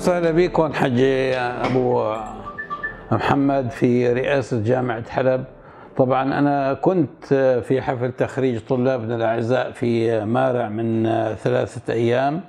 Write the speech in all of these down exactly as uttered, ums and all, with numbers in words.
وسهلا بكم حجي أبو محمد في رئاسة جامعة حلب. طبعا أنا كنت في حفل تخريج طلابنا الأعزاء في مارع من ثلاثة أيام،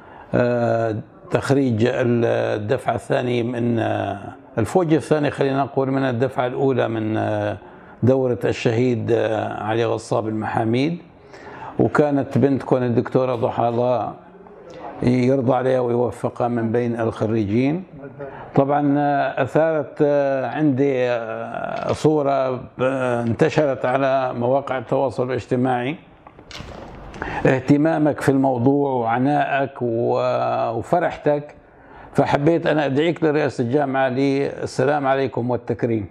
تخريج الدفعة الثانية من الفوج الثاني، خلينا نقول من الدفعة الأولى من دورة الشهيد علي غصاب المحاميد. وكانت بنتكم الدكتورة ضحى الله يرضى عليها ويوفقها من بين الخريجين. طبعا أثارت عندي صورة انتشرت على مواقع التواصل الاجتماعي، اهتمامك في الموضوع وعنائك وفرحتك، فحبيت أنا أدعيك لرئاسة الجامعة للسلام عليكم والتكريم.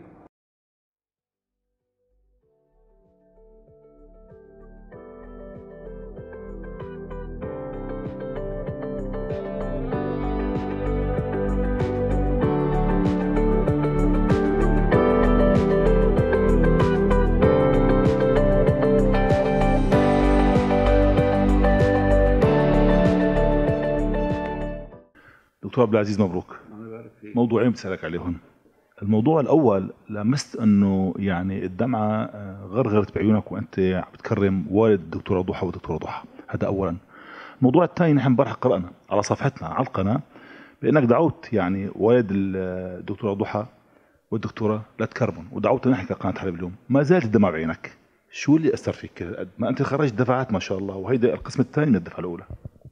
دكتور عبد العزيز مبروك. موضوعين بسألك عليهم. الموضوع الأول، لمست أنه يعني الدمعة غرغرت بعيونك وأنت عم بتكرم والد الدكتورة ضحى والدكتورة ضحى، هذا أولا. الموضوع الثاني، نحن امبارح قرأنا على صفحتنا على القناة بأنك دعوت يعني والد الدكتورة ضحى والدكتورة لا تكرمون، ودعوتنا نحن كقناة حلب اليوم. ما زالت الدمعة بعينك، شو اللي أثر فيك كذا؟ ما أنت خرجت دفعات ما شاء الله، وهيدا القسم الثاني من الدفعة الأولى.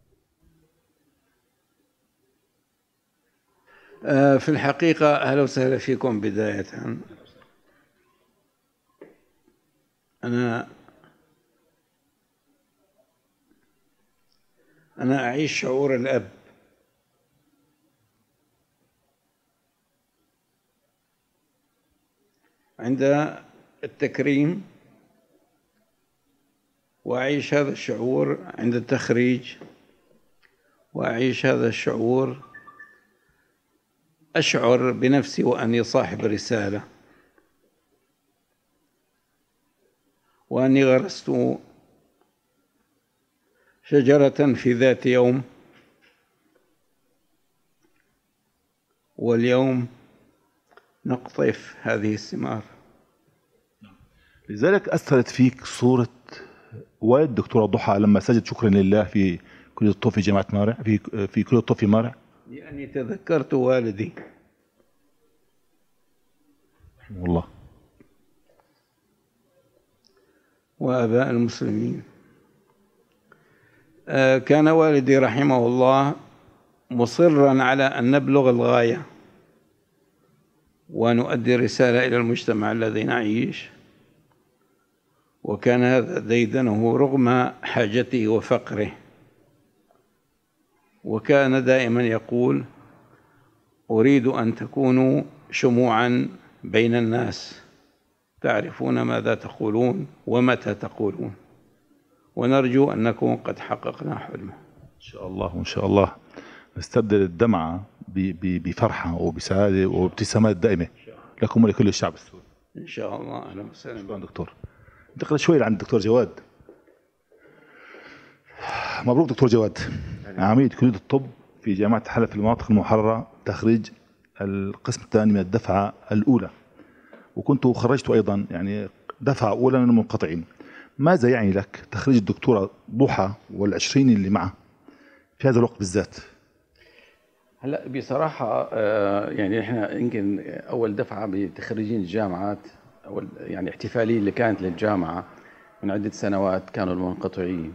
في الحقيقة أهلا وسهلا فيكم. بداية أنا أنا أعيش شعور الأب عند التكريم، وأعيش هذا الشعور عند التخريج، وأعيش هذا الشعور أشعر بنفسي وأني صاحب رسالة، وأني غرست شجرة في ذات يوم، واليوم نقطف هذه الثمار. لذلك أثرت فيك صورة والد الدكتورة ضحى لما سجد شكرا لله في كلية الطب في جامعة مارع، في في كلية الطب في مارع. لأني تذكرت والدي رحمه الله وآباء المسلمين. كان والدي رحمه الله مصرا على أن نبلغ الغاية ونؤدي رسالة إلى المجتمع الذي نعيش، وكان هذا ديدنه رغم حاجته وفقره. وكان دائما يقول: أريد أن تكونوا شموعا بين الناس، تعرفون ماذا تقولون ومتى تقولون، ونرجو أن نكون قد حققنا حلمه. إن شاء الله. وإن شاء الله نستبدل الدمعة بفرحة وبسعادة وابتسامات دائمة لكم ولكل الشعب السوري إن شاء الله. أهلا وسهلا. شكرا دكتور. انتقل شوي عند الدكتور جواد. مبروك دكتور جواد، عميد كلية الطب في جامعة حلب في المناطق المحررة، تخريج القسم الثاني من الدفعة الأولى، وكنت خرجت أيضا يعني دفعة أولى من المنقطعين. ماذا يعني لك تخريج الدكتورة ضحى والعشرين اللي معه في هذا الوقت بالذات؟ هلا بصراحة يعني احنا يمكن أول دفعة بتخريجين الجامعات، أول يعني احتفالية اللي كانت للجامعة من عدة سنوات كانوا المنقطعين.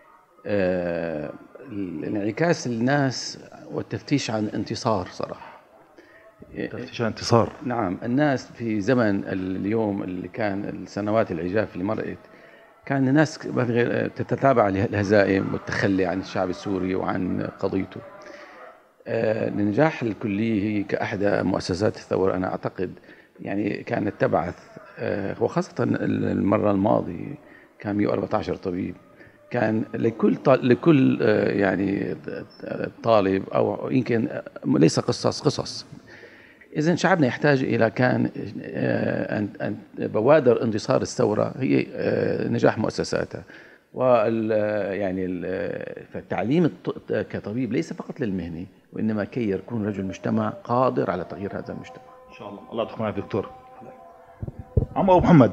انعكاس الناس والتفتيش عن انتصار صراحة. تفتيش عن انتصار. نعم، الناس في زمن اليوم اللي كان السنوات العجاف اللي مرقت، كان الناس تتتابع الهزائم والتخلي عن الشعب السوري وعن قضيته. النجاح الكلية هي كأحدى مؤسسات الثورة أنا أعتقد يعني كانت تبعث، وخاصة المرة الماضية كان مئة وأربعة عشر طبيب، كان لكل لكل يعني طالب أو يمكن ليس قصص قصص. إذن شعبنا يحتاج إلى كان أن بوادر انتصار الثورة هي نجاح مؤسساتها. وال يعني فالتعليم كطبيب ليس فقط للمهنة، وإنما كي يكون رجل مجتمع قادر على تغيير هذا المجتمع. إن شاء الله. الله يعطيكم العافية دكتور. عم أبو محمد،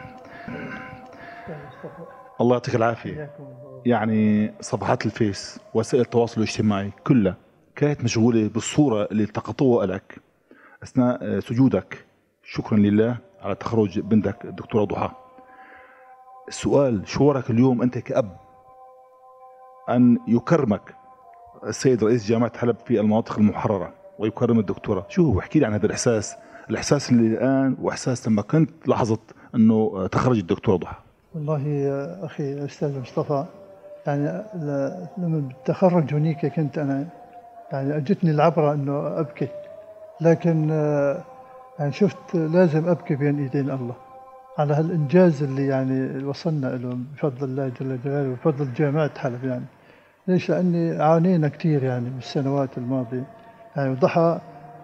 الله يعطيك العافية. يعني صفحات الفيس وسائل التواصل الاجتماعي كلها كانت مشغولة بالصورة اللي التقطوها لك أثناء سجودك شكرا لله على تخرج بنتك الدكتورة ضحى. السؤال، شعورك اليوم أنت كأب أن يكرمك السيد رئيس جامعة حلب في المناطق المحررة ويكرم الدكتورة، شو هو؟ احكي لي عن هذا الإحساس، الإحساس اللي الآن وإحساس لما كنت لحظة أنه تخرج الدكتورة ضحى. والله يا أخي أستاذ مصطفى، يعني لما بالتخرج هنيك كنت أنا يعني أجتني العبرة أنه أبكي، لكن يعني شفت لازم أبكي بين إيدين الله على هالإنجاز اللي يعني وصلنا له بفضل الله جل جلاله وبفضل جامعة حلب. يعني ليش؟ لأني عانينا كثير يعني بالسنوات الماضية. يعني ضحى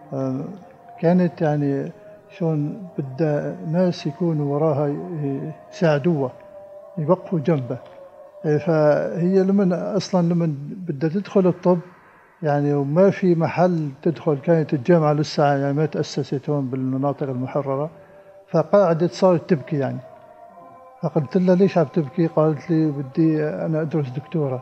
كانت يعني شلون بدها ناس يكونوا وراها يساعدوها يوقفوا جنبه. فهي لما أصلا لما بدها تدخل الطب يعني وما في محل تدخل، كانت الجامعة لسه يعني ما تأسست هون بالمناطق المحررة، فقعدت صارت تبكي يعني. فقلت لها ليش عم تبكي؟ قالت لي بدي أنا أدرس دكتورة.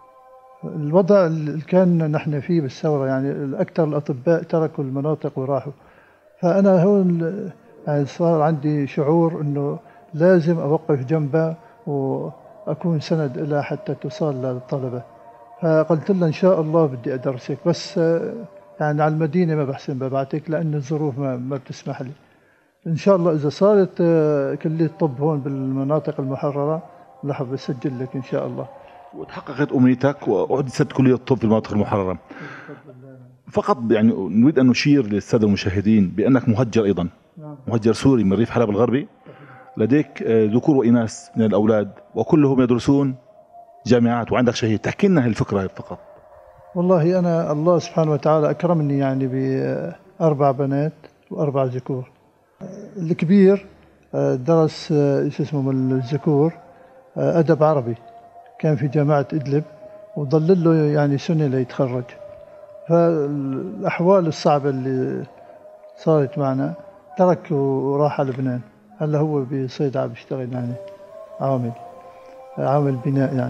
الوضع اللي كان نحن فيه بالثورة يعني أكثر الأطباء تركوا المناطق وراحوا، فأنا هون يعني صار عندي شعور إنه لازم أوقف جنبها وأكون سند لها حتى توصل للطلبة. فقلت لها إن شاء الله بدي أدرسك، بس يعني على المدينة ما بحسن ببعتك لأن الظروف ما, ما بتسمح لي. إن شاء الله إذا صارت كلية الطب هون بالمناطق المحررة رح بسجل لك إن شاء الله. وتحققت أمنيتك وأحدثت كلية الطب في المناطق المحررة. فقط يعني نريد أن نشير للسادة المشاهدين بأنك مهجر أيضا، مهجر سوري من ريف حلب الغربي، لديك ذكور وإناث من الأولاد وكلهم يدرسون جامعات وعندك شهيد. تحكي لنا هالفكرة فقط. والله أنا الله سبحانه وتعالى أكرمني يعني بأربع بنات وأربع ذكور. الكبير درس شو اسمه من الذكور أدب عربي، كان في جامعة إدلب وظل له يعني سنة ليتخرج. فالأحوال الصعبة اللي صارت معنا ترك وراح على لبنان. هلا هو بصيدا عم بيشتغل يعني عامل عامل بناء يعني.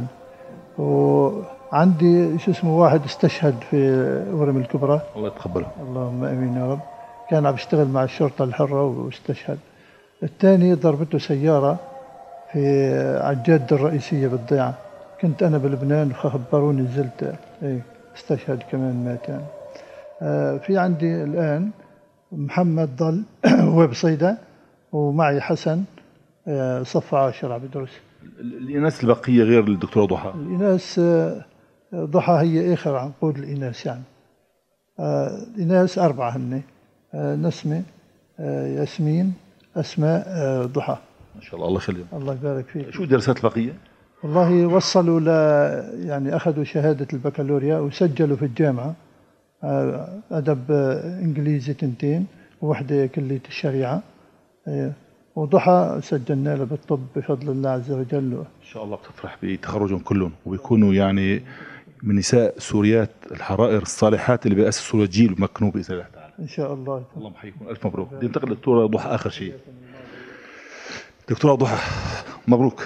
وعندي شو اسمه واحد استشهد في ورم الكبرى، الله يتقبله. اللهم امين يا رب، كان عم يشتغل مع الشرطة الحرة واستشهد. الثاني ضربته سيارة في على الجادة الرئيسية بالضيعة، كنت أنا بلبنان فخبروني نزلت إيه استشهد كمان مات يعني. آه في عندي الآن محمد ضل هو بصيدا، ومعي حسن آه صف عاشر عم بدرس. الإناث البقية غير الدكتورة ضحى؟ الإناث آه ضحى هي آخر عنقود الإناث يعني. آه الإناث أربعة هن، آه نسمة آه ياسمين أسماء آه ضحى. ما شاء الله، الله يخليهم. الله يبارك فيك. شو دراسات البقية؟ والله وصلوا ل يعني أخذوا شهادة البكالوريا وسجلوا في الجامعة أدب إنجليزي تنتين ووحدة كلية الشريعة، وضحى سجلنا له بالطب بفضل الله عز وجل. إن شاء الله بتفرح بتخرجهم كلهم وبيكونوا يعني من نساء سوريات الحرائر الصالحات اللي بيأسسوا جيل ومكنوه بإذن الله تعالى. إن شاء الله. اللهم يحييكم، ألف مبروك. بدي انتقل للدكتورة ضحى آخر شيء. دكتورة ضحى مبروك.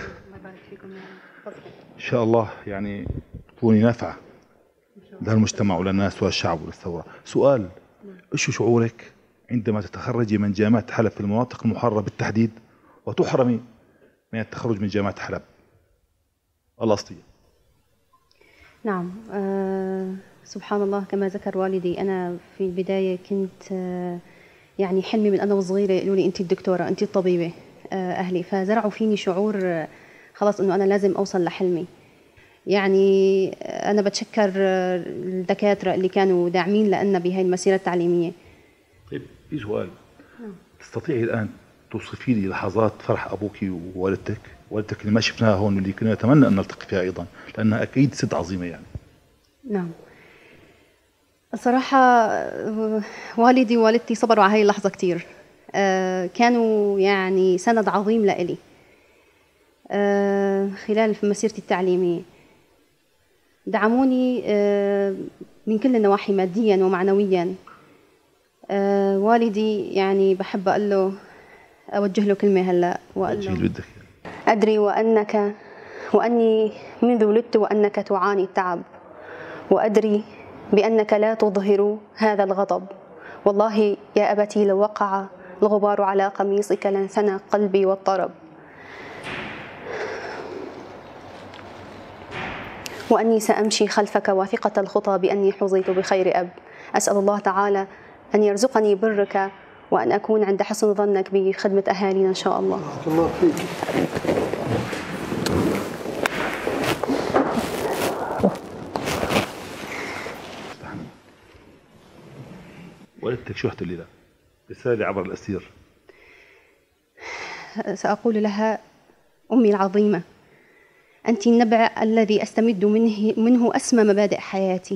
إن شاء الله يعني تكوني نافعة للمجتمع وللناس والشعب وللثورة. سؤال، إيش شعورك عندما تتخرجي من جامعة حلب في المناطق المحررة بالتحديد وتحرمي من التخرج من جامعة حلب الأصلية؟ نعم، أه سبحان الله، كما ذكر والدي أنا في البداية كنت أه يعني حلمي من أنا وصغيرة يقولوا لي أنت الدكتورة أنت الطبيبة أه أهلي، فزرعوا فيني شعور أه خلاص إنه أنا لازم أوصل لحلمي. يعني أنا بتشكر الدكاترة اللي كانوا داعمين لنا بهاي المسيرة التعليمية. طيب في سؤال، تستطيعي الآن توصفي لي لحظات فرح أبوك ووالدتك، والدتك اللي ما شفناها هون واللي كنا نتمنى أن نلتقي فيها أيضا لأنها أكيد ست عظيمة يعني؟ نعم، الصراحة والدي ووالدتي صبروا على هاي اللحظة كتير، كانوا يعني سند عظيم لإلي. خلال مسيرتي التعليمية. دعموني من كل النواحي ماديا ومعنويا. والدي يعني بحب أقول له، أوجه له كلمة هلأ وأقول له أدري وأنك وأني منذ ولدت وأنك تعاني التعب، وأدري بأنك لا تظهر هذا الغضب. والله يا أبتي لو وقع الغبار على قميصك لانثنى قلبي واضطرب، وأني سأمشي خلفك واثقة الخطى بأني حظيت بخير أب. أسأل الله تعالى أن يرزقني برك وأن أكون عند حسن ظنك بخدمة أهالينا إن شاء الله. بارك الله فيك. والدتك شو تقولي لها؟ رسالة عبر الأسير. سأقول لها: أمي العظيمة، أنت النبع الذي أستمد منه, منه أسمى مبادئ حياتي.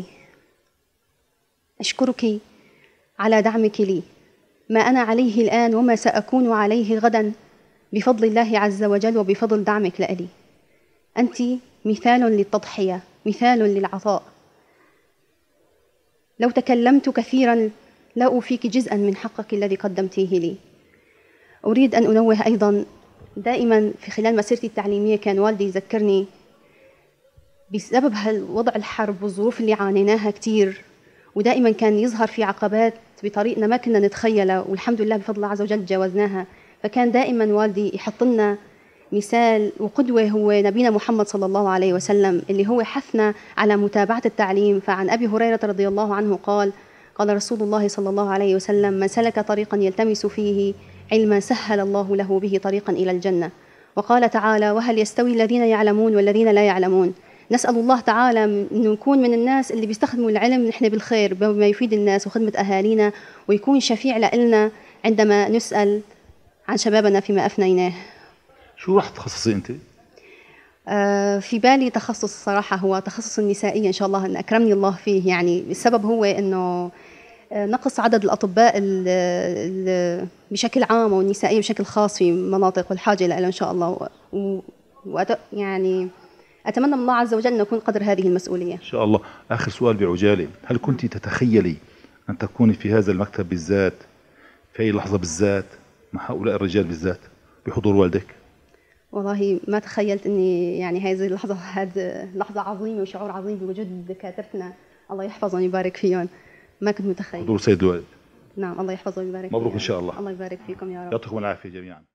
أشكرك على دعمك لي. ما أنا عليه الآن وما سأكون عليه غدا بفضل الله عز وجل وبفضل دعمك لألي. أنت مثال للتضحية، مثال للعطاء. لو تكلمت كثيرا لا أوفيك جزءا من حقك الذي قدمتيه لي. أريد أن أنوه أيضا، دائما في خلال مسيرتي التعليمية كان والدي يذكرني بسبب وضع الحرب والظروف اللي عانيناها كتير، ودائما كان يظهر في عقبات بطريقنا ما كنا نتخيلها، والحمد لله بفضل الله عز وجل تجاوزناها. فكان دائما والدي يحط لنا مثال وقدوة هو نبينا محمد صلى الله عليه وسلم، اللي هو حثنا على متابعة التعليم. فعن أبي هريرة رضي الله عنه قال: قال رسول الله صلى الله عليه وسلم: من سلك طريقا يلتمس فيه علما سهل الله له به طريقا إلى الجنة. وقال تعالى: وهل يستوي الذين يعلمون والذين لا يعلمون. نسأل الله تعالى أن نكون من الناس اللي بيستخدموا العلم نحن بالخير بما يفيد الناس وخدمة أهالينا، ويكون شفيع لنا عندما نسأل عن شبابنا فيما أفنيناه. شو راح تتخصصي أنت؟ آه في بالي تخصص الصراحة هو تخصص النسائية إن شاء الله، أن أكرمني الله فيه. يعني السبب هو أنه نقص عدد الأطباء ال ال بشكل عام والنسائية بشكل خاص في مناطق، والحاجة لها إن شاء الله. وأت يعني أتمنى من الله عز وجل أن أكون قدر هذه المسؤولية إن شاء الله. آخر سؤال بعجالة، هل كنت تتخيلي أن تكوني في هذا المكتب بالذات في أي لحظة بالذات مع هؤلاء الرجال بالذات بحضور والدك؟ والله ما تخيلت أني يعني هذه اللحظة هذه لحظة عظيمة وشعور عظيم بوجود دكاترتنا، الله يحفظهم ويبارك فيهم. ما كنت متخيل حضور سيد الوالد. نعم، الله يحفظه ويبارك. مبروك إن شاء الله. الله يبارك فيكم يا رب. يعطيكم العافية جميعا.